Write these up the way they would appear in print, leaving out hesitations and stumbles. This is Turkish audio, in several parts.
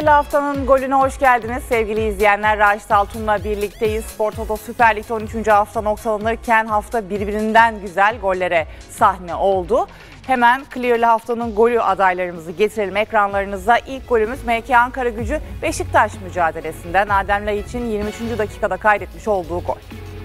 Clear'la haftanın golüne hoş geldiniz. Sevgili izleyenler, Raşit Altun'la birlikteyiz. Spor Toto Süper Lig'de 13. hafta noktalanırken hafta birbirinden güzel gollere sahne oldu. Hemen Clear'la haftanın golü adaylarımızı getirelim ekranlarınıza. İlk golümüz MK Ankaragücü Beşiktaş mücadelesinden Adem Laiç'in 23. dakikada kaydetmiş olduğu gol.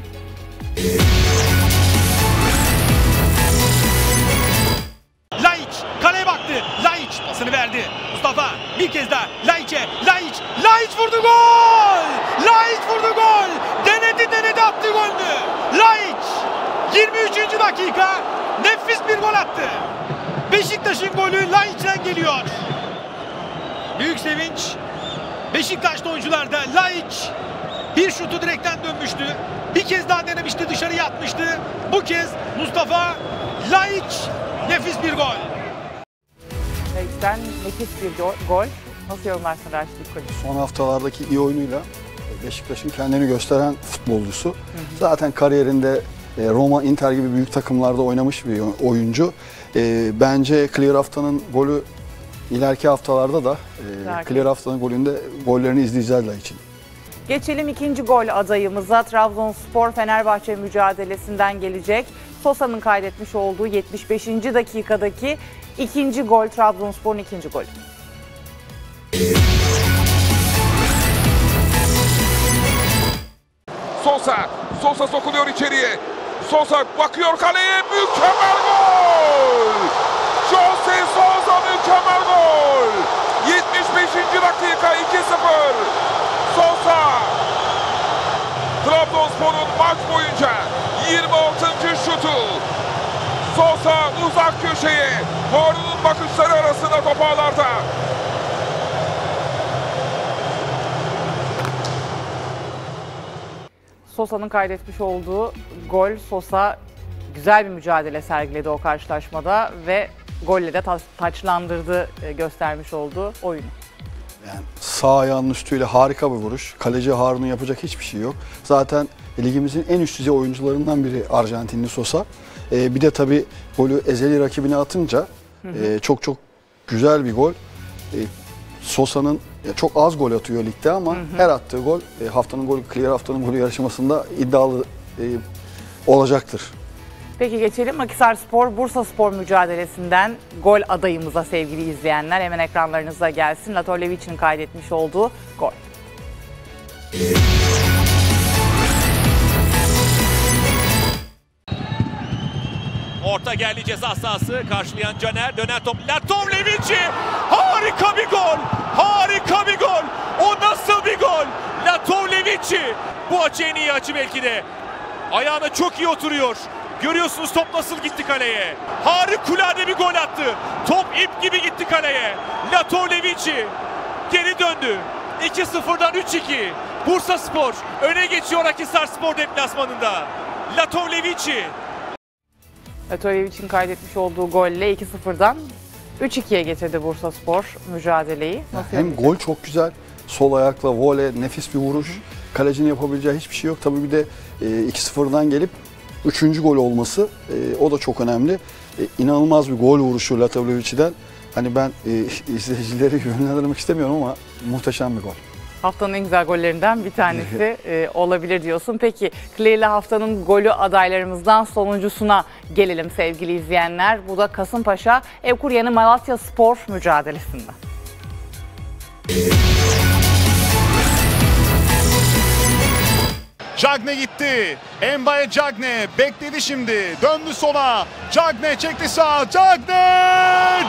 Laiç kaleye baktı. Laiç pasını verdi. Mustafa bir kez daha Laiç'e. Laiç vurdu, gol! Laiç vurdu, gol! Denedi attı golünü. Laiç 23. dakika nefis bir gol attı. Beşiktaş'ın golü Laiç'ten geliyor. Büyük sevinç Beşiktaş'ta oyuncularda. Laiç bir şutu direkten dönmüştü. Bir kez daha denemişti, dışarıya atmıştı. Bu kez Mustafa Laiç nefis bir gol. Laiç'ten nefis bir gol. Nasıl yorumlarsın Raşit golü? Son haftalardaki iyi oyunuyla Beşiktaş'ın kendini gösteren futbolcusu. Zaten kariyerinde Roma, Inter gibi büyük takımlarda oynamış bir oyuncu. Bence Clear haftanın golü ileriki haftalarda da Clear haftanın gollerini izleyeceğiz için. Geçelim ikinci gol adayımıza. Trabzonspor Fenerbahçe mücadelesinden gelecek. Sosa'nın kaydetmiş olduğu 75. dakikadaki ikinci gol, Trabzonspor'un ikinci golü. Sosa sokuluyor içeriye. Sosa bakıyor kaleye, mükemmel gol! Jose Sosa mükemmel gol! 75. dakika 2-0. Sosa Trabzonspor'un maç boyunca 26. şutu. Sosa uzak köşeye, Harun'un bakışları arasında top ağlarda. Sosa'nın kaydetmiş olduğu gol. Sosa güzel bir mücadele sergiledi o karşılaşmada ve golle de taçlandırdı göstermiş olduğu oyunu. Yani sağ ayağının üstüyle harika bir vuruş. Kaleci Harun'un yapacak hiçbir şey yok. Zaten ligimizin en üst düzey oyuncularından biri Arjantinli Sosa. Bir de tabii golü ezeli rakibine atınca çok güzel bir gol. Sosa'nın çok az gol atıyor ligde ama her attığı gol haftanın golü, Clear haftanın golü yarışmasında iddialı olacaktır. Peki geçelim Akhisarspor Bursaspor mücadelesinden gol adayımıza sevgili izleyenler. Hemen ekranlarınıza gelsin. Latorlevic'in kaydetmiş olduğu gol. Orta geldi ceza sahası, karşılayan Caner, dönen top Latorlevic'i, harika bir gol, harika bir gol, o nasıl bir gol, Latorlevic'i, bu açı en iyi açı belki de, ayağına çok iyi oturuyor, görüyorsunuz top nasıl gitti kaleye, harikulade bir gol attı, top ip gibi gitti kaleye, Latorlevic'i geri döndü, 2-0'dan 3-2, Bursaspor öne geçiyor Akhisarspor deplasmanında, Latorlevic'i. Latorlevic'in kaydetmiş olduğu golle 2-0'dan 3-2'ye getirdi Bursaspor mücadeleyi. Hem gol çok güzel, sol ayakla voley, nefis bir vuruş. Kalecinin yapabileceği hiçbir şey yok. Tabii bir de 2-0'dan gelip 3. gol olması o da çok önemli. İnanılmaz bir gol vuruşu Latorlevic'den. Hani ben izleyicileri yönlendirmek istemiyorum ama muhteşem bir gol. Haftanın en güzel gollerinden bir tanesi olabilir diyorsun. Peki Clear'la haftanın golü adaylarımızdan sonuncusuna gelelim sevgili izleyenler. Bu da Kasımpaşa Evkuryanı Malatyaspor mücadelesinden. Cagne gitti. Mbaye Cagne bekledi şimdi. Döndü sola. Cagne çekti sağa. Cagne!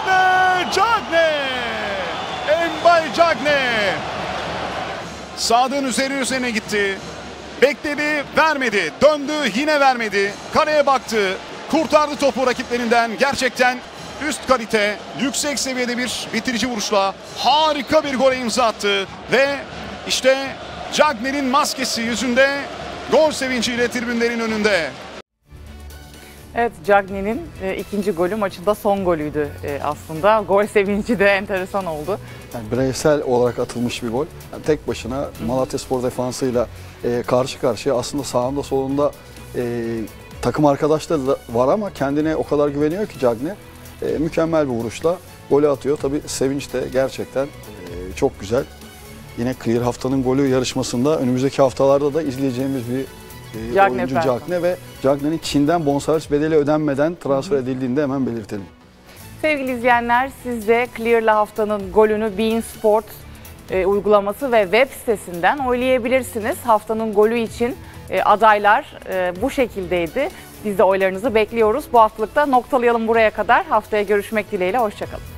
Mbaye Cagne. Sağdığın üzerine gitti. Bekledi, vermedi. Döndü, yine vermedi. Kaleye baktı. Kurtardı topu rakiplerinden. Gerçekten üst kalite, yüksek seviyede bir bitirici vuruşla harika bir gole imza attı. Ve işte Cagne'nin maskesi yüzünde, gol sevinciyle tribünlerin önünde. Evet, Cagne'nin ikinci golü maçında son golüydü aslında. Gol sevinci de enteresan oldu. Yani bireysel olarak atılmış bir gol. Yani tek başına Malatyaspor defansıyla karşı karşıya, aslında sağında solunda takım arkadaşları da var ama kendine o kadar güveniyor ki Cagne. Mükemmel bir vuruşla golü atıyor. Tabii sevinç de gerçekten çok güzel. Yine Clear haftanın golü yarışmasında önümüzdeki haftalarda da izleyeceğimiz bir Cagney oyuncu Perkan. Cagney ve Cagney'in Çin'den bonservis bedeli ödenmeden transfer edildiğini de hemen belirtelim. Sevgili izleyenler, siz de Clear'la haftanın golünü beIN Sport uygulaması ve web sitesinden oylayabilirsiniz. Haftanın golü için adaylar bu şekildeydi. Biz de oylarınızı bekliyoruz. Bu haftalıkta noktalayalım buraya kadar. Haftaya görüşmek dileğiyle. Hoşçakalın.